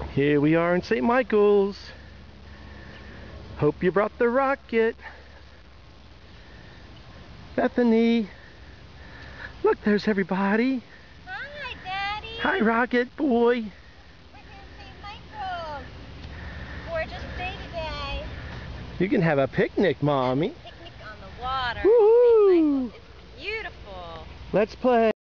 Here we are in St. Michael's. Hope you brought the rocket. Bethany. Look, there's everybody. Hi, Daddy. Hi, Rocket Boy. We're here in St. Michael's. Gorgeous day today. You can have a picnic, Mommy. Picnic on the water. Woohoo! St. Michael's. It's beautiful. Let's play.